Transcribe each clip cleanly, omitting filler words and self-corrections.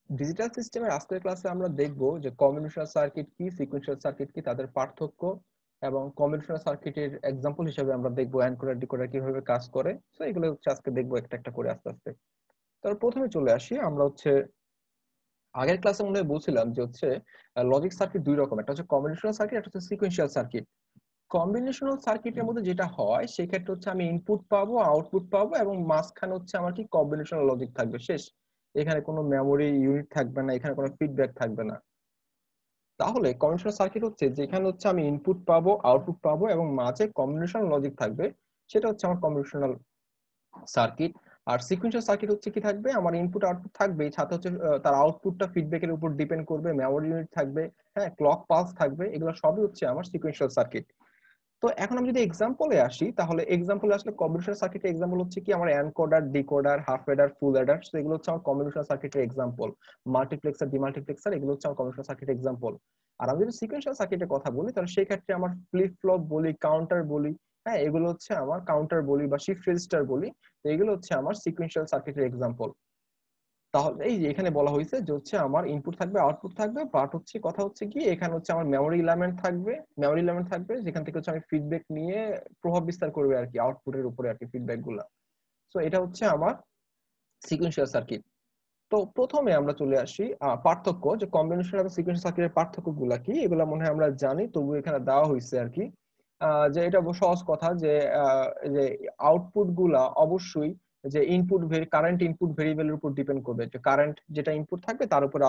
Digital সিস্টেমের আজকের ক্লাসে আমরা দেখব যে কম্বিনেশনাল সার্কিট কি, সিকোয়েন্সিয়াল সার্কিট কি, তাদের পার্থক্য এবং কম্বিনেশনাল সার্কিটের এক্সাম্পল হিসেবে আমরা দেখব এনকোডার ডিকোডার কিভাবে কাজ করে। তো এগুলো হচ্ছে আজকে দেখবো একটা একটা করে আস্তে আস্তে। তার প্রথমে চলে আসি আমরা হচ্ছে আগের ক্লাসে মনে হয় বলছিলাম যে হচ্ছে লজিক সার্কিট দুই রকম, একটা হচ্ছে কম্বিনেশনাল সার্কিট, একটা হচ্ছে সিকোয়েন্সিয়াল সার্কিট। কম্বিনেশনাল সার্কিটের মধ্যে যেটা হয় সেই ক্ষেত্রে হচ্ছে আমি ইনপুট পাবো, আউটপুট পাবো এবং মাঝখানে হচ্ছে আমার কি কম্বিনেশনাল লজিক থাকবে, শেষ। এখানে কোনো মেমোরি ইউনিট থাকবে না, এখানে কোনো ফিডব্যাক থাকবে না। তাহলে কম্বিনেশনাল সার্কিট হচ্ছে যেখানে হচ্ছে আমি ইনপুট পাবো, আউটপুট পাবো এবং মাঝে কম্বিনেশনাল লজিক থাকবে, সেটা হচ্ছে আমার কম্বিনেশনাল সার্কিট। আর সিকোয়েন্সিয়াল সার্কিট হচ্ছে কি থাকবে, আমার ইনপুট আউটপুট থাকবে, সাথে হচ্ছে তার আউটপুটটা ফিডব্যাকের উপর ডিপেন্ড করবে, মেমোরি ইউনিট থাকবে, হ্যাঁ, ক্লক পালস থাকবে, এগুলো সবই হচ্ছে আমার সিকোয়েন্সিয়াল সার্কিট। তো এখন আমি যদি এক্সাম্পলে আসি, তাহলে এক্সাম্পলে আসলে কম্বিনেশনাল সার্কিটের এক্সাম্পল হচ্ছে কি আমার encoder, decoder, half adder, full adder, তো এগুলো হচ্ছে আমার কম্বিনেশনাল সার্কিটের এক্সাম্পল। মাল্টিপ্লেক্সার, ডিমাল্টিপ্লেক্সার, এগুলো হচ্ছে আমার কম্বিনেশনাল সার্কিটের এক্সাম্পল। আর আমি যদি সিকোয়েন্সিয়াল সার্কিটের কথা বলি, তাহলে সেই ক্ষেত্রে আমার ফ্লিপ ফ্লপ বলি, কাউন্টার বলি, হ্যাঁ, এগুলো হচ্ছে আমার কাউন্টার বলি বা শিফট রেজিস্টার বলি, তো এগুলো হচ্ছে আমার সিকোয়েন্সিয়াল সার্কিটের এক্সাম্পল। তাহলে এই যে এখানে বলা হয়েছে যে হচ্ছে আমার ইনপুট থাকবে, আউটপুট থাকবে, বাট হচ্ছে কথা হচ্ছে কি এখানে হচ্ছে আমার মেমোরি এলিমেন্ট থাকবে, যেখান থেকে হচ্ছে আমি ফিডব্যাক নিয়ে প্রভাব বিস্তার করবে আর কি আউটপুটের উপরে আর কি ফিডব্যাক গুলা। সো এটা হচ্ছে আমার সিকোয়েন্সিয়াল সার্কিট। তো প্রথমে আমরা চলে আসি পার্থক্য, যে কম্বিনেশন এবং সিকোয়েন্সিয়াল সার্কিটের পার্থক্য গুলা কি, এগুলা মনে হয় আমরা জানি, তবু এখানে দেওয়া হয়েছে আর কি। যে এটা সহজ কথা যে যে আউটপুট গুলা অবশ্যই যে ইনপুট কারেন্ট ইনপুট ভেরিয়েবলের উপর ডিপেন্ড করবে, যে কারেন্ট যেটা ইনপুট থাকবে তার উপর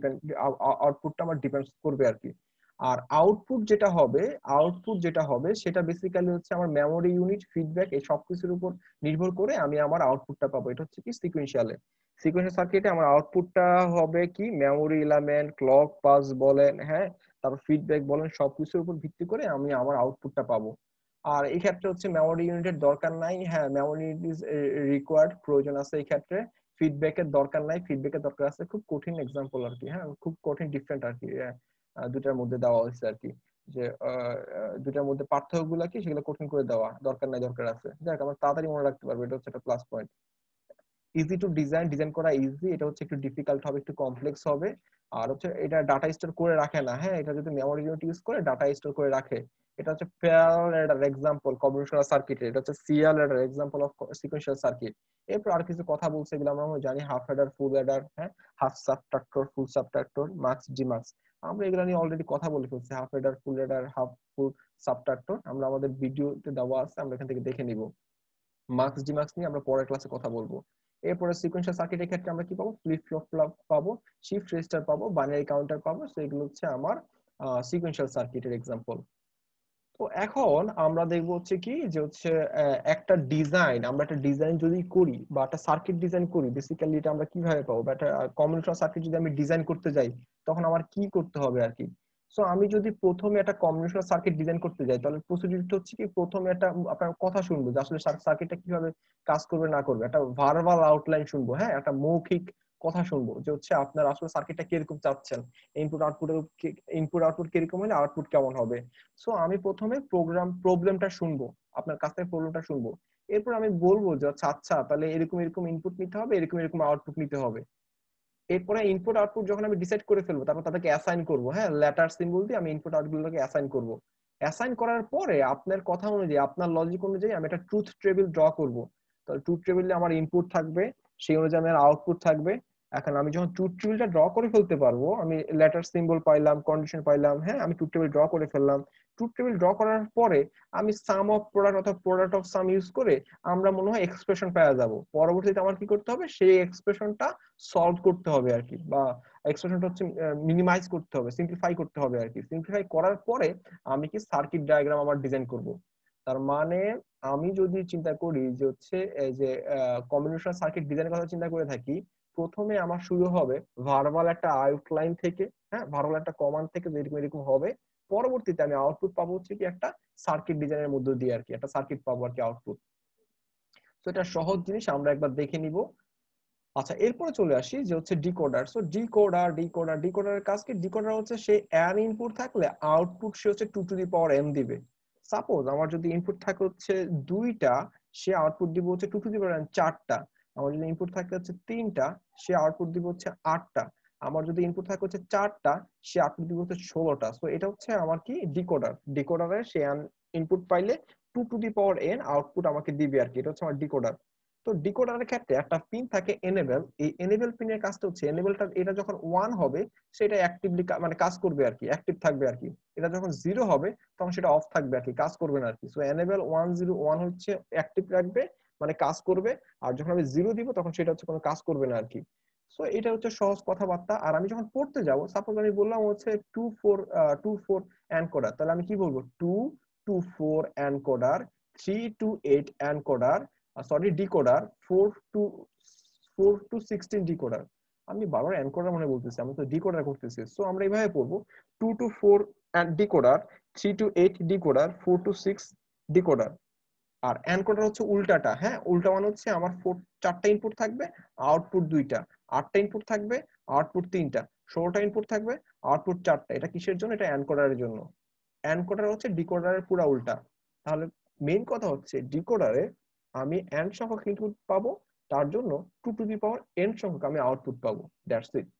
আউটপুটটা আমার ডিপেন্ড করবে আর কি। আর আউটপুট যেটা হবে সেটা বেসিক্যালি হচ্ছে আমার মেমোরি ইউনিট, ফিডব্যাক, এই সবকিছুর উপর নির্ভর করে আমি আমার আউটপুটটা পাবো। এটা হচ্ছে কি সিকোয়েন্সিয়ালে। সিকোয়েন্সিয়াল সার্কিটে আমার আউটপুটটা হবে কি মেমোরি এলিমেন্ট, ক্লক পালস বলেন, হ্যাঁ, তারপর ফিডব্যাক বলেন, সবকিছুর উপর ভিত্তি করে আমি আমার আউটপুটটা পাবো। আর এই ক্ষেত্রে হচ্ছে মেমোরি ইউনিটের দরকার নাই, হ্যাঁ, মেমোরি ইউনিট ইজ রিকোয়ার্ড, প্রয়োজন আছে এই ক্ষেত্রে। ফিডব্যাকের দরকার নাই, ফিডব্যাকের দরকার আছে, খুব কঠিন এক্সাম্পল আর কি, হ্যাঁ, খুব কঠিন ডিফারেন্ট আর কি, দুটার মধ্যে দেওয়া হয়েছে আর কি, যে দুটার মধ্যে পার্থক্য গুলা কি সেগুলো কঠিন করে দেওয়া, দরকার নাই দরকার আছে, দেখ আমার তাড়াতাড়ি মনে রাখতে পারবে, এটা হচ্ছে একটা plus point. Easy to design, design করা ইজি, এটা হচ্ছে একটু ডিফিকাল্ট হবে, একটু কমপ্লেক্স হবে। আর হচ্ছে এটা ডাটা স্টোর করে রাখে না, হ্যাঁ, এটা যদি মেমোরি ইউনিট ইউজ করে ডাটা স্টোর করে রাখে। এটা হচ্ছে প্যারালাল অ্যাডার এক্সাম্পল কম্বিনেশনাল সার্কিটের, এটা হচ্ছে serial adder example of sequential circuit. এরপর আর কিছু কথা বলছে, এগুলো আমরা জানি, হাফ অ্যাডার, ফুল অ্যাডার, হ্যাঁ, half subtractor, full subtractor, mux, demux, আমরা এগুলো নিয়ে অলরেডি কথা বলে ফেলছি। Half adder, full adder, half, full subtractor আমরা আমাদের ভিডিওতে দেওয়া আছে, আমরা এখান থেকে দেখে নিব। মার্কস ডিমার্কস নিয়ে আমরা পরের ক্লাসে কথা বলবো। এরপরে সিকোয়েন্সিয়াল সার্কিটের ক্ষেত্রে আমরা কি পাবো, ফ্লিপ ফ্লপ পাবো, শিফট রেজিস্টার পাবো, বাইনারি কাউন্টার পাবো, তো এগুলো হচ্ছে আমার সিকোয়েন্সিয়াল সার্কিটের এক্সাম্পল। তো এখন আমরা দেখবো হচ্ছে কি যে হচ্ছে একটা ডিজাইন, আমরা একটা ডিজাইন যদি করি বা একটা সার্কিট ডিজাইন করি, বেসিক্যালি এটা আমরা কিভাবে পাবো, বা একটা কম্বিনেশনাল সার্কিট যদি আমি ডিজাইন করতে যাই তখন আমার কি করতে হবে আর কি। সো আমি যদি প্রথমে একটা কম্বিনেশনাল সার্কিট ডিজাইন করতে যাই, তাহলে প্রসিডিউরটা হচ্ছে কি, প্রথমে একটা আপনার কথা শুনবো যে আসলে সার্কিটটা কিভাবে কাজ করবে না করবে, একটা ভার্বাল আউটলাইন শুনবো, হ্যাঁ, একটা মৌখিক কথা শুনবো যে হচ্ছে আপনার আসলে সার্কিটটা কিরকম চাচ্ছেন, ইনপুট আউটপুট কিরকম হলে আউটপুট কেমন হবে। সো আমি প্রথমে প্রবলেমটা শুনবো, আপনার কাছ থেকে প্রবলেমটা শুনবো। এরপর আমি বলবো যে আচ্ছা আচ্ছা তাহলে এরকম এরকম ইনপুট নিতে হবে, এরকম এরকম আউটপুট নিতে হবে। এরপরে ইনপুট আউটপুট যখন আমি ডিসাইড করে ফেলবো, তারপর তাদেরকে অ্যাসাইন করবো, হ্যাঁ, লেটার সিম্বল দিয়ে আমি ইনপুট আউটপুটগুলোকে অ্যাসাইন করবো। অ্যাসাইন করার পরে আপনার কথা অনুযায়ী, আপনার লজিক অনুযায়ী আমি একটা ট্রুথ টেবিল ড্র করবো। তাহলে ট্রুথ টেবিলে আমার ইনপুট থাকবে, সেই অনুযায়ী আমার আউটপুট থাকবে। এখন আমি যখন ট্রুথ টেবিলটা ড্র করে ফেলতে পারবো, আমি লেটার সিম্বল পাইলাম, কন্ডিশন পাইলাম, হ্যাঁ, আমি ট্রুথ টেবিল ড্র করে ফেললাম। ট্রুথ টেবিল ড্র করার পরে আমি সাম অফ প্রোডাক্ট অথবা প্রোডাক্ট অফ সাম ইউজ করে আমরা মনে হয় এক্সপ্রেশন পাওয়া যাব। পরবর্তীতে আমার কি করতে হবে, সেই এক্সপ্রেশনটা সলভ করতে হবে আর কি, বা এক্সপ্রেশনটা হচ্ছে মিনিমাইজ করতে হবে, সিম্পলিফাই করতে হবে আর কি। সিম্পলিফাই করার পরে আমি কি সার্কিট ডায়াগ্রাম আবার ডিজাইন করব। তার মানে আমি যদি চিন্তা করি যে হচ্ছে এই যে কম্বিনেশনাল সার্কিট ডিজাইনের কথা চিন্তা করে থাকি, প্রথমে আমার শুরু হবে ভার্বাল একটা আউটলাইন থেকে, হ্যাঁ, ভার্বাল একটা কমান্ড থেকে, যেরকম এরকম হবে। পরবর্তীতে আমি আউটপুট পাবো হচ্ছে কি একটা সার্কিট ডিজাইনের মধ্য দিয়ে আর কি, একটা সার্কিট পাবো আর কি আউটপুট। তো এটা সহজ জিনিস, আমরা একবার দেখে নিব। আচ্ছা, এরপরে চলে আসি যে হচ্ছে ডিকোডার। সো ডিকোডারের কাজ কি, ডিকোডার হচ্ছে সে n ইনপুট থাকলে আউটপুট সে হচ্ছে 2 টু দি পাওয়ার m দিবে। সাপোজ আমার যদি ইনপুট থাকে হচ্ছে 2টা, সে আউটপুট দিবে হচ্ছে 2 টু দি পাওয়ার n 4টা। আমার যদি ইনপুট থাকে হচ্ছে 3টা, সে আউটপুট দিবে হচ্ছে 8টা। আমার যদি ইনপুট থাকে হচ্ছে 4টা, সে আউটপুট দিবে হচ্ছে 16টা। সো এটা হচ্ছে আমার কি ডিকোডার। ডিকোডারে সে ইনপুট পাইলে 2 to the power n output আমাকে দিবে আর কি। এটা হচ্ছে আমার ডিকোডার। তো ডিকোডারের ক্ষেত্রে একটা পিন থাকে এনেবল। এই এনেবল পিনের কাজটা হচ্ছে এনেবলটা এটা যখন 1 হবে সেটা অ্যাক্টিভলি মানে কাজ করবে আর কি, অ্যাক্টিভ থাকবে আর কি। এটা যখন 0 হবে তখন সেটা অফ থাকবে আর কি, কাজ করবে না আর কি। সো এনেবল 101 হচ্ছে অ্যাক্টিভ রাখবে, মানে কাজ করবে। আর যখন আমি 0 দিব তখন সেটা হচ্ছে কোনো কাজ করবে না আর কি। সো এটা হচ্ছে সহজ কথাবার্তা। আর আমি যখন পড়তে যাব, সাপোজ আমি বললাম হচ্ছে 2 4 এনকোডার, তাহলে আমি কি বলবো 2 to 4 encoder, 3 to 8 encoder, sorry decoder, 4 to 16 decoder. আমি বারবার এনকোডার মনে বলতেছি, আমি তো ডিকোডার করতেছি। সো আমরা এইভাবে পড়বো 2 to 4 decoder, 3 to 8 decoder, 4 to 6 decoder. আর এনকোডার হচ্ছে উল্টাটা, হ্যাঁ উল্টা মানে হচ্ছে আমার 4টা ইনপুট থাকবে, আউটপুট 2টা, 8টা ইনপুট থাকবে, আউটপুট 3টা, 16টা ইনপুট থাকবে, আউটপুট 4টা। এটা কিসের জন্য? এটা এনকোডারের জন্য। এনকোডার হচ্ছে ডিকোডারের পুরো উল্টা। তাহলে মেইন কথা হচ্ছে ডিকোডারে আমি n সংখ্যক ইনপুট পাবো, তার জন্য 2 টু দি পাওয়ার n সংখ্যক আমি আউটপুট পাবো। That's it.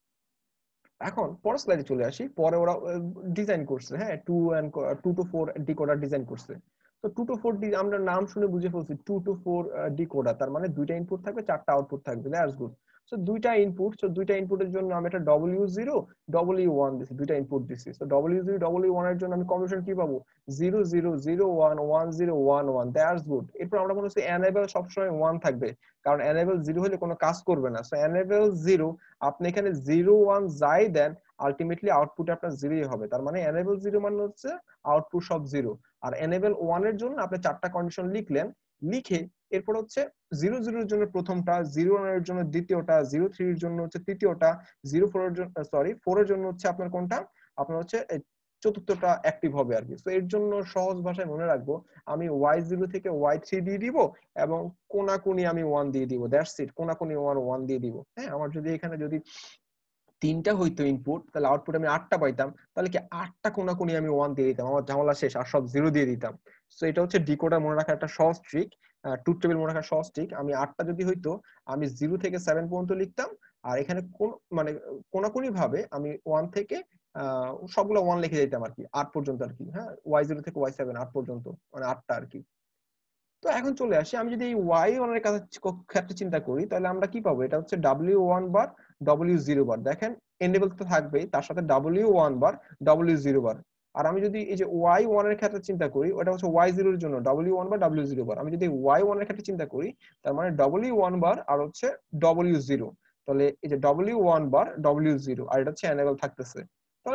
এখন পরের স্লাইডে চলে আসি। পরে ওরা ডিজাইন করছে, হ্যাঁ 2 টু 4 ডিকোডার ডিজাইন করছে। তো 2 টু 4 আমরা নাম শুনে বুঝে ফেলছি 2 টু 4 ডিকোডার, তার মানে 2টা ইনপুট থাকবে, 4টা আউটপুট থাকবে। That's good. সো 2টা ইনপুট, সো 2টা ইনপুটের জন্য আমি একটা W0 W1 দিছি, 2টা ইনপুট দিছি। সো W0 W1 এর জন্য আমি কম্বিনেশন কি পাবো? 0 0 0 1 1 0 1 1। That's good. এরপর আমরা মনে হচ্ছে এনেবল সবসময় 1 থাকবে, কারণ এনেবল 0 হলে কোনো কাজ করবে না। সো এনেবল 0, আপনি এখানে 0 1 যাই দেন আলটিমেটলি আউটপুট আপনার 0ই হবে। তার মানে এনেবল 0 মানে হচ্ছে আউটপুট সব 0। আর এনেবল 1 এর জন্য আপনি 4টা কন্ডিশন লিখলেন, লিখে এরপর হচ্ছে 0 0 এর জন্য প্রথমটা, 0 1 এর জন্য দ্বিতীয়টা, 0 3 এর জন্য হচ্ছে তৃতীয়টা, 0 4 এর জন্য 4 এর জন্য হচ্ছে আপনার কোনটা, আপনার হচ্ছে চতুর্থটা অ্যাক্টিভ হবে আর কি। সো এর জন্য সহজ ভাষায় মনে রাখবো, আমি y0 থেকে y3 দিয়ে দিব এবং কোনাকুনি আমি 1 দিয়ে দিব। That's it. কোনাকুনি 1 দিয়ে দিব। হ্যাঁ, আমার যদি এখানে যদি 3টা হইতো ইনপুট, তাহলে আউটপুট আমি 8টা পাইতাম। তাহলে কি 8টা কোনাকুনি আমি 1 দিয়ে দিতাম, আমার ঝামেলা শেষ, আর সব 0 দিয়ে দিতাম। সো এটা হচ্ছে ডিকোডার মনে রাখার একটা সহজ ট্রিক, ট্রুথ টেবিল মনে রাখার সহজ ট্রিক। আমি 8টা যদি হইতো, আমি 0 থেকে 7 পর্যন্ত লিখতাম। আর এখানে কোন মানে কোনাকুনি ভাবে আমি 1 থেকে সবগুলো 1 লিখে দিতাম আর কি, 8 পর্যন্ত আর কি। হ্যাঁ, y0 থেকে y7 8 পর্যন্ত, মানে 8টা আর কি। তো এখন চলে আসি, আমি যদি এই y1 এর ক্ষেত্রে চিন্তা করি, তাহলে আমরা কি পাবো? এটা হচ্ছে w1 বার w0 বার। দেখেন এনেবল তো থাকবেই, তার সাথে w1 বার w0 বার। আর আমি যদি এই যে y1 এর ক্ষেত্রে চিন্তা করি, ওটা হচ্ছে y0 এর জন্য w1 বার w0 বার। আমি যদি y1 এর ক্ষেত্রে চিন্তা করি, তার মানে w1 বার আর হচ্ছে w0। তাহলে এই যে w1 বার w0, আর এটা হচ্ছে এনেবল থাকতেছে। তাহলে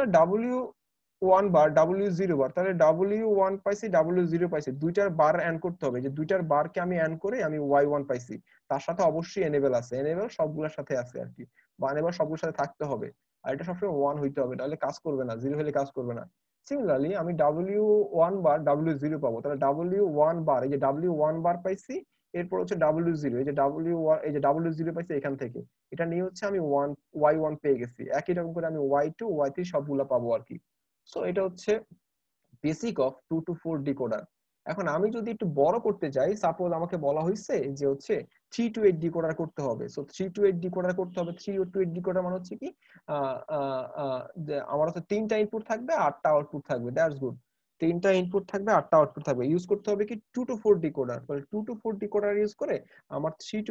w1 বার w0 বার, তাহলে w1 পাইছি w0 পাইছি, দুইটার বার এন্ড করতে হবে। যে দুইটার বারকে আমি এন্ড করে আমি y1 পাইছি, তার সাথে অবশ্যই এনেবল আছে, এনেবল সবগুলোর সাথে আছে আর কি, বা এনেবল সবগুলোর সাথে থাকতে হবে। আর এটা সবসময় 1 হইতে হবে, তাহলে কাজ করবে না, 0 হলে কাজ করবে না। সিমিলারলি আমি w1 বার w0 পাবো, তাহলে w1 বার, এই যে w1 বার পাইছি, এরপর হচ্ছে w0, এই যে w1, এই যে w0 পাইছি এখান থেকে, এটা নিয়ে হচ্ছে আমি y1 পেয়ে গেছি। একই রকম করে আমি y2 y3 সবগুলা পাবো আর কি। সো এটা হচ্ছে বেসিক অফ 2 টু 4 ডিকোডার। এখন আমি যদি একটু বড় করতে চাই, সাপোজ আমাকে বলা হয়েছে যে হচ্ছে 3 টু 8 ডিকোডার করতে হবে। সো 3 টু 8 ডিকোডার করতে হবে। 3 টু 8 ডিকোডার মানে হচ্ছে কি, আমার হচ্ছে 3টা ইনপুট থাকবে, 8টা আউটপুট থাকবে। That's good. 3টা ইনপুট থাকবে, 8টা আউটপুট থাকবে। ইউজ করতে হবে কি 2 টু 4 ডিকোডার। তাহলে 2 টু 4 ডিকোডার ইউজ করে আমার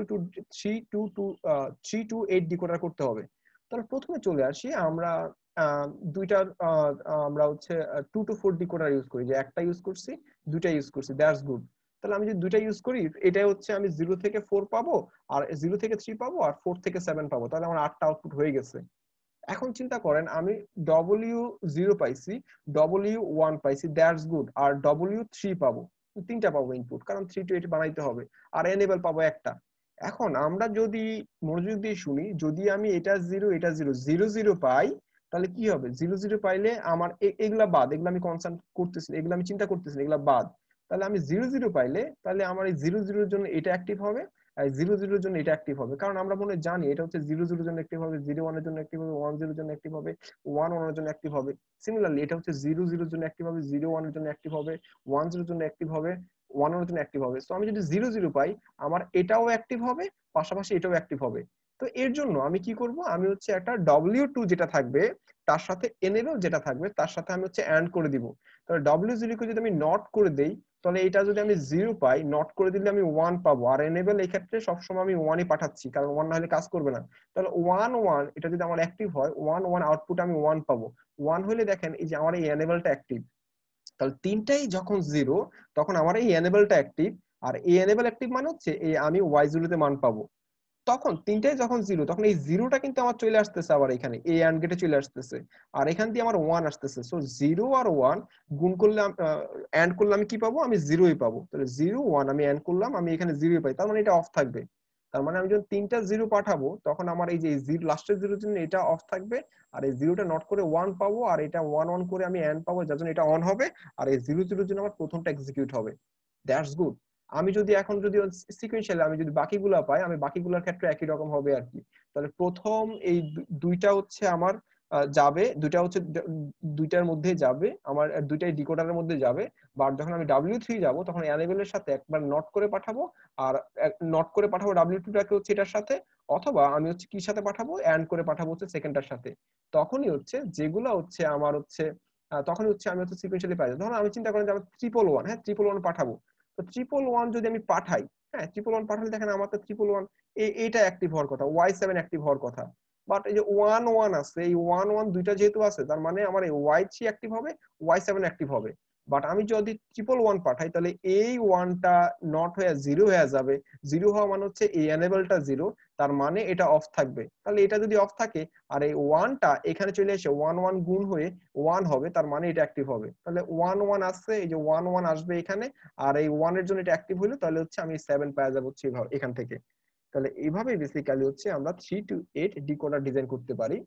3 টু 8 ডিকোডার করতে হবে। তাহলে প্রথমে চলে আসি আমরা, দুইটার আমরা হচ্ছে 2 টু 4 ডিকোডার ইউজ করি, যে একটা ইউজ করছি, দুইটা ইউজ করছি। That's good. তাহলে আমি যদি দুইটা ইউজ করি, এটা হচ্ছে আমি 0 থেকে 4 পাবো, আর 0 থেকে 3 পাবো, আর 4 থেকে 7 পাবো। তাহলে আমার 8টা আউটপুট হয়ে গেছে। এখন চিন্তা করেন, আমি W0 পাইছি, W1 পাইছি, দ্যাটস গুড, আর W3 পাবো, 3টা পাবো ইনপুট, কারণ 3 টু 8 বানাইতে হবে, আর এনেবল পাবো একটা। এখন আমরা যদি মনোযোগ দিয়ে শুনি, যদি আমি এটা 0 এটা 0 0 0 পাই, তাহলে কি হবে? 0 0 পাইলে আমার এগুলা বাদ, এগুলা আমি কনসার্ন করতেছি, এগুলা আমি চিন্তা করতেছি, এগুলা বাদ। তাহলে আমি 0 0 পাইলে, তাহলে আমার এই 0 0 এর জন্য এটা অ্যাক্টিভ হবে, আর 0 0 এর জন্য এটা অ্যাক্টিভ হবে, কারণ আমরা মনে জানি এটা হচ্ছে 0 0 এর জন্য অ্যাক্টিভ হবে, 0 1 এর জন্য অ্যাক্টিভ হবে, 1 0 এর জন্য অ্যাক্টিভ হবে, 1 1 এর জন্য অ্যাক্টিভ হবে। সিমিলারলি এটা হচ্ছে 0 0 এর জন্য অ্যাক্টিভ হবে, 0 1 এর জন্য অ্যাক্টিভ হবে, 1 0 এর জন্য অ্যাক্টিভ হবে, 1 1 এর জন্য অ্যাক্টিভ হবে। সো আমি যদি 0 0 পাই, আমার এটাও অ্যাক্টিভ হবে, পাশাপাশি এটাও অ্যাক্টিভ হবে। তো এর জন্য আমি কি করব, আমি হচ্ছে একটা W2 যেটা থাকবে তার সাথে enable যেটা থাকবে তার সাথে আমি হচ্ছে এন্ড করে দিব। তাহলে W0 কে যদি আমি নট করে দেই তাহলে এটা যদি আমি 0 পাই, নট করে দিলে আমি 1 পাবো। আর enable এই ক্ষেত্রে সবসময় আমি 1 ই পাঠাচ্ছি, কারণ 1 না হলে কাজ করবে না। তাহলে 1 1 এটা যদি আমার অ্যাক্টিভ হয় 1 1 আউটপুট আমি 1 পাবো। 1 হলে দেখেন এই যে আমার এই enableটা অ্যাক্টিভ। তাহলে তিনটাই যখন 0 তখন আমার এই enableটা অ্যাক্টিভ। আর এই enable অ্যাক্টিভ মানে হচ্ছে এই আমি y0 তে মান পাবো। তখন তিনটাই যখন 0 তখন এই 0টা কিন্তু আমার চলে আসতেছে আবার এখানে এই এন্ড গেটে চলে আসতেছে। আর এখান দিয়ে আমার 1 আসতেছে। সো 0 আর 1 গুণ করলে এন্ড করলে আমি কি পাবো, আমি 0 ই পাবো। তাহলে 0 1 আমি এন্ড করলাম, আমি এখানে 0 ই পাই। তার মানে এটা অফ থাকবে। তার মানে আমি যখন তিনটা 0 পাঠাবো তখন আমার এই যে 0 লাস্টের 0 এর জন্য এটা অফ থাকবে। আর এই 0টা নট করে 1 পাবো, আর এটা 1 1 করে আমি এন্ড পাবো, যার জন্য এটা অন হবে। আর এই 0 0 এর জন্য আমার প্রথমটা এক্সিকিউট হবে। That's good. আমি যদি এখন যদি সিকোয়েন্সিয়ালি আমি যদি বাকিগুলা পাই, আমি বাকিগুলোর ক্ষেত্রে একই রকম হবে আর কি। তাহলে প্রথম এই দুইটা হচ্ছে আমার যাবে, দুইটা হচ্ছে দুইটার মধ্যে যাবে আমার, দুইটাই ডিকোডারের মধ্যে যাবে। বাট যখন আমি W3 যাব তখন enable এর সাথে একবার নট করে পাঠাবো, আর নট করে পাঠাবো W2 টাকে হচ্ছে এটার সাথে, অথবা আমি হচ্ছে কির সাথে পাঠাবো, এন্ড করে পাঠাবো হচ্ছে সেকেন্ডটার সাথে। তখনই হচ্ছে যেগুলা হচ্ছে আমার হচ্ছে তখনই হচ্ছে আমি হচ্ছে সিকোয়েন্সিয়ালি পাই। ধরুন আমি চিন্তা করেন যে আমি 111, হ্যাঁ 111 পাঠাবো। তো 111 যদি আমি পাঠাই, হ্যাঁ 111 পাঠালে দেখেন আমার তো 111 এইটা অ্যাক্টিভ হওয়ার কথা, Y7 অ্যাক্টিভ হওয়ার কথা। বাট এই যে 11 আছে, এই 11 দুইটা যেহেতু আছে তার মানে আমার এই Y3 অ্যাক্টিভ হবে, Y7 অ্যাক্টিভ হবে। বাট আমি যদি 111 পাঠাই তাহলে এই 1টা নট হয়ে 0 হয়ে যাবে। 0 হওয়া মানে হচ্ছে এই এনেবলটা 0, তার মানে এটা অফ থাকবে। তাহলে এটা যদি অফ থাকে আর এই 1টা এখানে চলে এসে 1 1 গুণ হয়ে 1 হবে, তার মানে এটা অ্যাক্টিভ হবে। তাহলে 1 1 আসছে, এই যে 1 1 আসবে এখানে, আর এই 1 এর জন্য এটা অ্যাক্টিভ হলো, তাহলে হচ্ছে আমি 7 পাওয়া যাব হচ্ছে এখান থেকে। তাহলে এইভাবে বেসিক্যালি হচ্ছে আমরা 3 to 8 ডিকোডার ডিজাইন করতে পারি।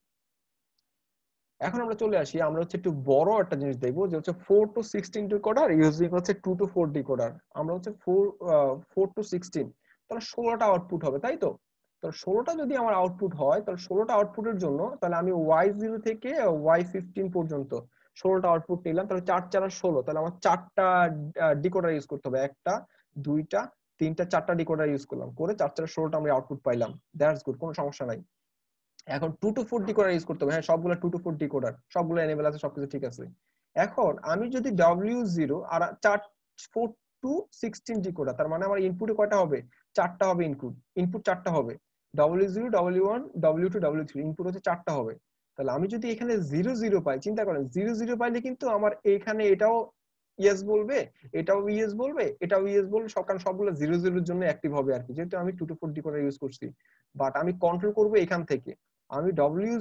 এখন আমরা চলে আসি, আমরা হচ্ছে একটু বড় একটা জিনিস দেখবো, যে হচ্ছে 4 to 16 ডিকোডার ইউজিং হচ্ছে 2 to 4 ডিকোডার। আমরা হচ্ছে 4 to 16, তাহলে 16টা আউটপুট হবে, তাই তো? তাহলে 16টা যদি আমার আউটপুট হয় তাহলে 16টা আউটপুটের জন্য তাহলে আমি Y0 থেকে Y15 পর্যন্ত 16টা আউটপুট নিলাম। তাহলে 4 4 16, তাহলে আমার 4টা ডিকোডার ইউজ করতে হবে। একটা, দুইটা, তিনটা, 4টা ডিকোডার ইউজ করলাম, করে 4 4 16টা আমি আউটপুট পাইলাম। দ্যাটস গুড, কোনো সমস্যা নাই। এখন 2 to 4 ডিকোডার ইউজ করতে হবে, হ্যাঁ সবগুলো 2 to 4 ডিকোডার, সবগুলো এনেবল আছে, সবকিছু ঠিক আছে। এখন আমি যদি W0 আর 4 to 16 ডিকোডার, তার মানে আমার ইনপুটে কয়টা হবে, 4টা হবে। ইনপুট 4টা হবে, W0 W1 W2 W3, input হচ্ছে 4টা হবে। তাহলে আমি যদি এখানে 0 0 পাই, চিন্তা করেন 0 0 পাইলে কিন্তু আমার এখানে এটাও ইয়েস বলবে, এটাও ইয়েস বলবে, এটাও ইয়েস বলবে, সব কারণ সবগুলো 0 0 এর জন্য অ্যাক্টিভ হবে আর কি, যেহেতু আমি 2 to 4 ডিকোডার ইউজ করছি। বাট আমি কন্ট্রোল করব এখান থেকে। আমি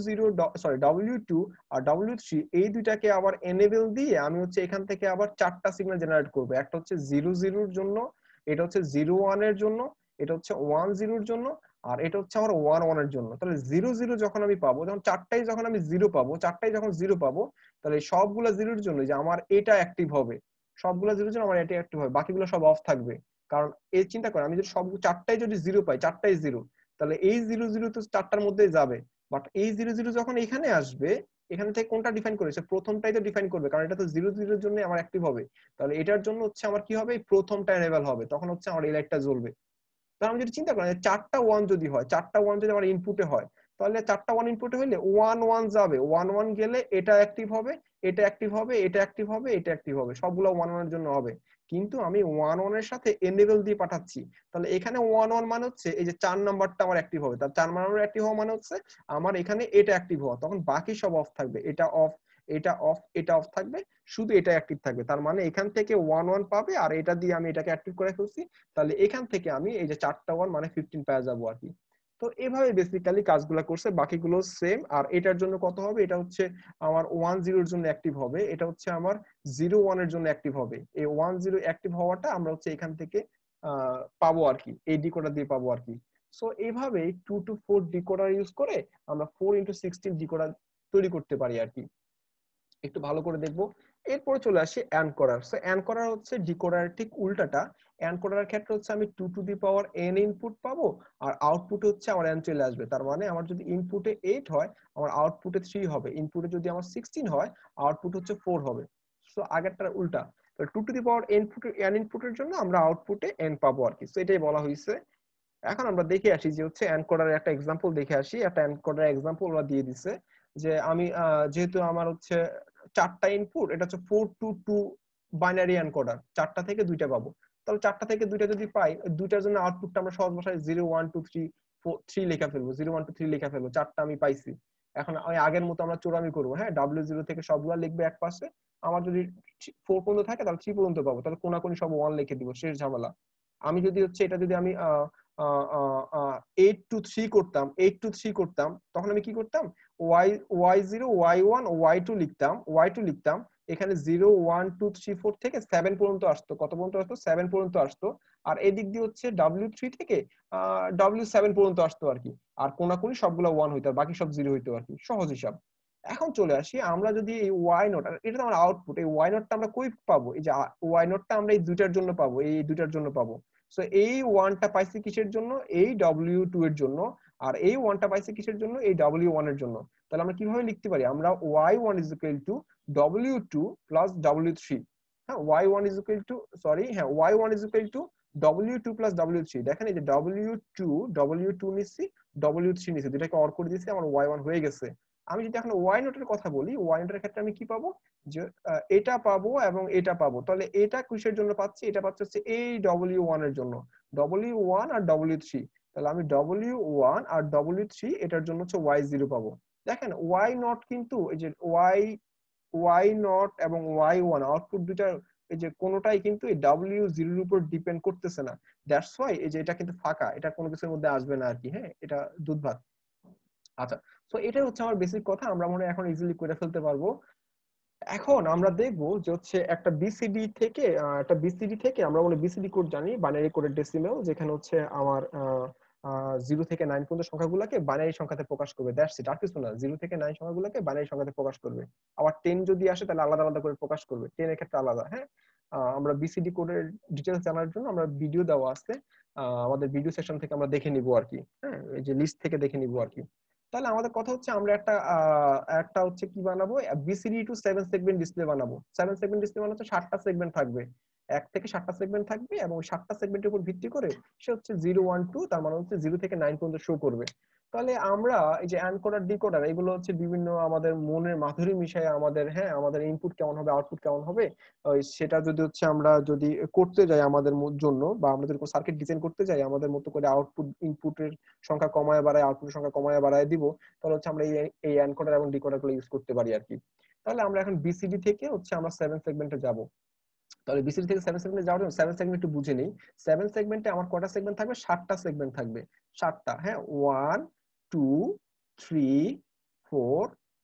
W2 আর W3 এই দুইটাকে আবার এনেবল দিয়ে আমি হচ্ছে এখান থেকে আবার 4টা সিগন্যাল জেনারেট করব। একটা হচ্ছে 0 0 এর জন্য, এটা হচ্ছে 0 1 এর জন্য, এটা হচ্ছে 1 0 এর জন্য, আর এটা হচ্ছে আমার 1 1 এর জন্য। তাহলে 0 0 যখন আমি পাবো, যখন চারটাই যখন আমি 0 পাবো, চারটাই যখন 0 পাবো, তাহলে সবগুলা 0 এর জন্য যে আমার এটা অ্যাক্টিভ হবে, সবগুলা 0 এর জন্য আমার এটা অ্যাক্টিভ হবে, বাকিগুলো সব অফ থাকবে। কারণ এই চিন্তা করেন, আমি যদি সব চারটাই যদি 0 পাই, চারটাই 0, তাহলে এই 0 0 তো চারটার মধ্যেই যাবে। বাট এই 0 0 যখন এখানে আসবে, এখান থেকে কোনটা ডিফাইন করেছে, প্রথমটাই তো ডিফাইন করবে, কারণ এটা তো 0 0 এর জন্য আমার অ্যাক্টিভ হবে। তাহলে এটার জন্য হচ্ছে আমার কি হবে, প্রথমটা এনেবল হবে, তখন হচ্ছে আমার এই লাইটটা জ্বলবে। তাহলে আমি যদি চিন্তা করি 4টা 1 যদি হয়, 4টা 1 যদি আমার ইনপুটে হয়, তাহলে 4টা 1 ইনপুটে হইলে 1 1 যাবে, 1 1 গেলে এটা অ্যাক্টিভ হবে, এটা অ্যাক্টিভ হবে, এটা অ্যাক্টিভ হবে, এটা অ্যাক্টিভ হবে, সবগুলো 1 1 এর জন্য হবে। কিন্তু আমি 1 1 এর সাথে এনেবল দিয়ে পাঠাচ্ছি, তাহলে এখানে 1 1 মানে হচ্ছে এই যে 4 নাম্বারটা আমার অ্যাক্টিভ হবে। তার 4 নাম্বার অ্যাক্টিভ হওয়া মানে হচ্ছে আমার এখানে এটা অ্যাক্টিভ হওয়া, তখন বাকি সব অফ থাকবে, এটা অফ, এটা অফ, এটা অফ থাকবে, শুধু এটা অ্যাক্টিভ থাকবে। তার মানে এখান থেকে 1 1 পাবে, আর এটা দিয়ে আমি এটাকে অ্যাক্টিভ করে ফেলছি, তাহলে এখান থেকে আমি এই যে 4টা 1 মানে 15 পেয়ে যাবো আর কি। তো এভাবে বেসিক্যালি কাজগুলো করছে, বাকিগুলো সেম। আর এটার জন্য কত হবে, এটা হচ্ছে আমার 1 0 এর জন্য অ্যাক্টিভ হবে, এটা হচ্ছে আমার 0 1 এর জন্য অ্যাক্টিভ হবে। এই 1 0 অ্যাক্টিভ হওয়াটা আমরা হচ্ছে এখান থেকে পাবো আর কি, এই ডিকোডার দিয়ে পাবো আর কি। সো এইভাবে 2 to 4 ডিকোডার ইউজ করে আমরা 4x16 ডিকোডার তৈরি করতে পারি আর কি। একটু ভালো করে দেখবো। এরপরে চলে আসি এনকোডার। সো এনকোডার হচ্ছে ডিকোডারের ঠিক উল্টাটা। এনকোডারের ক্ষেত্রে হচ্ছে আমি 2 to the power n input পাবো, আর আউটপুট হচ্ছে আমার n চলে আসবে। তার মানে আমার যদি ইনপুটে 8 হয়, আমার আউটপুটে 3 হবে। ইনপুটে যদি আমার 16 হয়, আউটপুট হচ্ছে 4 হবে। সো আগেরটার উল্টা। তো 2 টু দি পাওয়ার n ইনপুটের জন্য আমরা আউটপুটে n পাবো আর কি। সো এটাই বলা হয়েছে। এখন আমরা দেখে আসি যে হচ্ছে এনকোডারের একটা এক্সাম্পল দেখে আসি। একটা এনকোডারের এক্সাম্পল ওরা দিয়ে দিছে যে আমি যেহেতু আমার হচ্ছে 4টা ইনপুট, এটা হচ্ছে 4 টু 2 বাইনারি এনকোডার, 4টা থেকে 2টা পাবো। তাহলে 4টা থেকে 2টা যদি পাই, দুইটার জন্য আউটপুটটা আমরা সহজ ভাষায় 0 1 2 3 3 লেখা ফেলবো, 0 1 2 3 লেখা ফেলবো, 4টা আমি পাইছি। এখন ওই আগের মতো আমরা চোরামি করবো, হ্যাঁ, W0 থেকে সবগুলা লিখবে এক পাশে। আমার যদি 4 পর্যন্ত থাকে তাহলে 3 পর্যন্ত পাবো, তাহলে কোনাকুনি সব 1 লিখে দিব, শেষ ঝামেলা। আমি যদি হচ্ছে এটা যদি আমি 8 টু 3 করতাম, 8 টু 3 করতাম, তখন আমি কি করতাম, y0 y1 y2 লিখতাম, y2 লিখতাম, এখানে 0 1 2 3 4 থেকে 7 পর্যন্ত আসতো। কত পর্যন্ত আসতো? 7 পর্যন্ত আসতো। আর এদিক দিয়ে হচ্ছে W3 থেকে W7 পর্যন্ত আসতো আর কি। আর কোনাকুনি সবগুলো 1 হইতো, আর বাকি সব 0 হইতো আর কি, সহজ হিসাব। এখন চলে আসি, আমরা যদি এই ওয়াই নট, এটা তো আমার আউটপুট, এই ওয়াই নটটা আমরা কই পাবো? এই যে ওয়াই নটটা আমরা এই দুইটার জন্য পাবো, এই দুইটার জন্য পাবো। সো এই ওয়ানটা পাইছি কিসের জন্য? এই W2 এর জন্য। আর এই ওয়ানটা পাইছি কিসের জন্য? এই W1 এর জন্য। তাহলে আমরা কিভাবে লিখতে পারি? আমরা y1 is equal to W2 plus W3। হ্যাঁ, y1 is equal to, sorry, হ্যাঁ, y1 is equal to W2 plus W3। দেখেন এই যে W2 নিচ্ছি, W3 নিচ্ছি, দুটাকে অর করে দিয়েছি, আমার y1 হয়ে গেছে। আমি যদি এখন ওয়াই নোটের কথা বলি, ওয়াই নোটের ক্ষেত্রে আমি কি পাবো? যে এটা পাবো এবং এটা পাবো। তাহলে এটা কিসের জন্য পাচ্ছি? এটা পাচ্ছি হচ্ছে এই W1 এর জন্য, W1 আর W3। তাহলে আমি W1 আর W3 এটার জন্য হচ্ছে Y0 পাবো। দেখেন ওয়াই নট কিন্তু এই যে ওয়াই নট এবং Y1 আউটপুট দুটার এই যে কোনোটাই কিন্তু এই W0 এর উপর ডিপেন্ড করতেছে না। দ্যাটস ওয়াই এই যে এটা কিন্তু ফাঁকা, এটা কোনো কিছুর মধ্যে আসবে না আর কি। হ্যাঁ, এটা দুধভাত। আচ্ছা, তো এটাই হচ্ছে আমার বেসিক কথা, আমরা মনে হয় এখন ইজিলি করে ফেলতে পারবো। এখন আমরা দেখবো যে হচ্ছে একটা বিসিডি থেকে আমরা বলে বিসিডি কোড জানি, বাইনারি কোডের ডেসিমেল, যেখানে হচ্ছে আমার 0 থেকে 9 পর্যন্ত সংখ্যাগুলোকে বাইনারি সংখ্যাতে প্রকাশ করবে, দ্যাটস ইট, আর কিছু না। 0 থেকে 9 সংখ্যাগুলোকে বাইনারি সংখ্যাতে প্রকাশ করবে। আবার 10 যদি আসে তাহলে আলাদা আলাদা করে প্রকাশ করবে, 10 এর ক্ষেত্রে আলাদা। হ্যাঁ, আমরা বিসিডি কোডের ডিটেইলস জানার জন্য আমরা ভিডিও দেওয়া আছে, আমাদের ভিডিও সেকশন থেকে আমরা দেখে নিব আর কি। হ্যাঁ, এই যে লিস্ট থেকে দেখে নিব আর কি। তাহলে আমাদের কথা হচ্ছে আমরা একটা হচ্ছে কি বানাবো, বিসিডি টু 7 সেগমেন্ট ডিসপ্লে বানাবো। 7 সেগমেন্ট ডিসপ্লে মানে হচ্ছে 7টা সেগমেন্ট থাকবে, 1 থেকে 7টা সেগমেন্ট থাকবে, এবং ওই 7টা সেগমেন্টের উপর ভিত্তি করে সে হচ্ছে 0 1 2, তার মানে হচ্ছে 0 থেকে 9 পর্যন্ত শো করবে। তাহলে আমরা এই যে এনকোডার ডিকোডার, এগুলো হচ্ছে বিভিন্ন আমাদের মনের মাধুরী মিশায় আমাদের, হ্যাঁ, আমাদের ইনপুট কেমন হবে আউটপুট কেমন হবে সেটা যদি হচ্ছে আমরা যদি করতে যাই আমাদের জন্য, বা আমরা যদি সার্কিট ডিজাইন করতে যাই আমাদের মতো করে, আউটপুট ইনপুটের সংখ্যা কমায় বাড়ায়, আউটপুটের সংখ্যা কমায় বাড়ায় দিব, তাহলে হচ্ছে আমরা এই এনকোডার এবং ডিকোডার গুলো ইউজ করতে পারি আর কি। তাহলে আমরা এখন বিসিডি থেকে হচ্ছে আমরা 7 সেগমেন্টে যাব। তাহলে বিসিডি থেকে 7 সেগমেন্টে যাওয়ার জন্য 7 সেগমেন্ট একটু বুঝে নেই। 7 সেগমেন্টে আমার কয়টা সেগমেন্ট থাকবে? 7টা সেগমেন্ট থাকবে, 7টা। হ্যাঁ, 1 2 3 4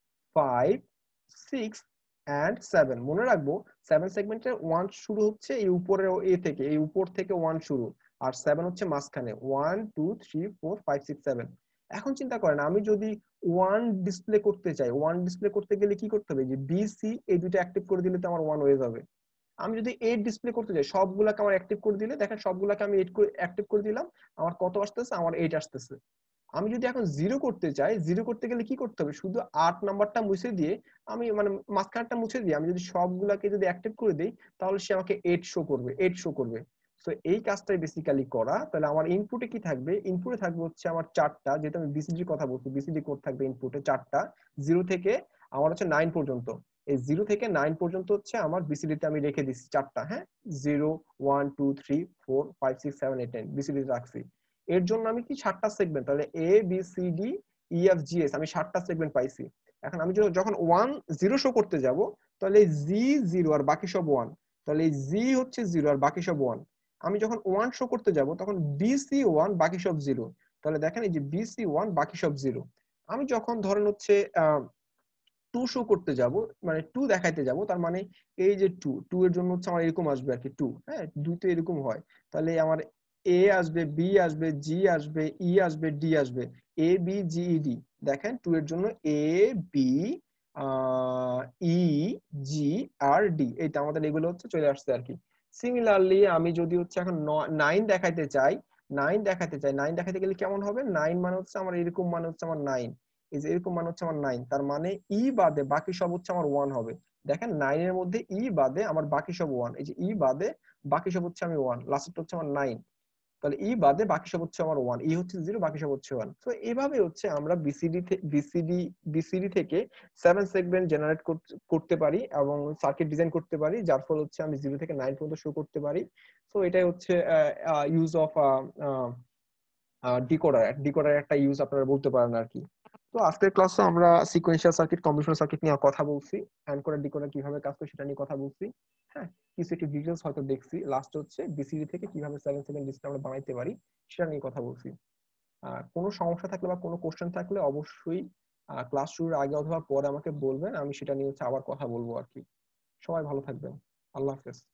5 6 এন্ড 7। মনে রাখবো 7 সেগমেন্টের 1 শুরু হচ্ছে এই উপরের এ থেকে, এই উপর থেকে 1 শুরু, আর 7 হচ্ছে মাঝখানে, 1 2 3 4 5 6 7। এখন চিন্তা করেন, আমি যদি 1 ডিসপ্লে করতে চাই, 1 ডিসপ্লে করতে গেলে কি করতে হবে? যে বি সি এই দুটো অ্যাক্টিভ করে দিলে তো আমার 1 হয়ে যাবে। আমি যদি 8 ডিসপ্লে করতে চাই, সবগুলাকে আমার অ্যাক্টিভ করে দিলে, দেখেন সবগুলাকে আমি 8 করে অ্যাক্টিভ করে দিলাম, আমার কত আসতেছে? আমার 8 আসতেছে। আমি যদি এখন 0 করতে চাই, 0 করতে গেলে কি করতে হবে? শুধু 8 নাম্বারটা মুছে দিয়ে, আমি মানে মাঝখানটা মুছে দিয়ে আমি যদি সবগুলাকে যদি অ্যাক্টিভ করে দেই, তাহলে সে আমাকে 8 শো করবে, 8 শো করবে। সো এই কাজটাই বেসিক্যালি করা। তাহলে আমার ইনপুটে কি থাকবে? ইনপুটে থাকবে হচ্ছে আমার 4টা, যেহেতু আমি বিসিডি কথা বলছি, বিসিডি কোড থাকবে ইনপুটে 4টা, 0 থেকে আমার হচ্ছে 9 পর্যন্ত। এই 0 থেকে 9 পর্যন্ত হচ্ছে আমার বিসিডি তে আমি রেখে দিচ্ছি 4টা। হ্যাঁ, 0 1 2 3 4 5 6 7 8 9 বিসিডি রাখছি। এর জন্য আমি কি 7টা সেগমেন্ট, তাহলে A B C D E F G S, আমি 7টা সেগমেন্ট পাইছি। এখন আমি যখন 1 0 শো করতে যাব, তাহলে জি 0 আর বাকি সব 1, তাহলে জি হচ্ছে 0 আর বাকি সব 1। আমি যখন 1 শো করতে যাব তখন বিসি 1 বাকি সব 0, তাহলে দেখেন এই যে বিসি 1 বাকি সব 0। আমি যখন ধরেন হচ্ছে 2 শো করতে যাব, মানে 2 দেখাইতে যাব, তার মানে এই যে 2 এর জন্য হচ্ছে আমার এরকম আসবে আর কি 2। হ্যাঁ, 2 তো এরকম হয়। তাহলে আমার এ আসবে, বি আসবে, জি আসবে, ই আসবে, ডি আসবে, A B G E D. দেখেন 2 এর জন্য A B E G R D, এইটা আমাদের এগুলো হচ্ছে চলে আসছে আর কি। সিমিলারলি আমি যদি হচ্ছে এখন 9 দেখাইতে চাই, 9 দেখাইতে চাই, 9 দেখাইতে গেলে কেমন হবে? 9 মানে হচ্ছে আমার এরকম, মানে হচ্ছে আমার 9, এই যে এরকম মানে হচ্ছে আমার 9, তার মানে ই বাদে বাকি সব হচ্ছে আমার 1 হবে। দেখেন 9 এর মধ্যে ই বাদে আমার বাকি সব 1, এই যে ই বাদে বাকি সব হচ্ছে আমি 1, লাস্টটা হচ্ছে আমার 9। তাহলে ই বাদে বাকি সব হচ্ছে আমার 1, ই হচ্ছে 0, বাকি সব হচ্ছে 1। তো এভাবে হচ্ছে আমরা বিসিডি থেকে 7 সেগমেন্ট জেনারেট করতে পারি এবং সার্কিট ডিজাইন করতে পারি, যার ফলে হচ্ছে আমি 0 থেকে 9 পর্যন্ত শো করতে পারি। তো এটাই হচ্ছে ইউজ অফ ডিকোডার একটা ইউজ আপনারা বলতে পারেন আর কি। তো আজকের ক্লাসে আমরা সিকোয়েন্সিয়াল সার্কিট, কম্বিনেশনাল সার্কিট নিয়ে কথা বলছি, এনকোডার ডিকোডার কিভাবে কাজ করে সেটা নিয়ে কথা বলছি। হ্যাঁ, কিছু একটু ডিটেইলস হয়তো দেখছি। লাস্ট হচ্ছে বিসিডি থেকে কিভাবে 7 ডিজিট আমরা বানাইতে পারি সেটা নিয়ে কথা বলছি। কোনো সমস্যা থাকলে বা কোনো কোশ্চেন থাকলে অবশ্যই ক্লাস শুরুর আগে অথবা পরে আমাকে বলবেন, আমি সেটা নিয়ে হচ্ছে আবার কথা বলবো আর কি। সবাই ভালো থাকবেন। আল্লাহ হাফেজ।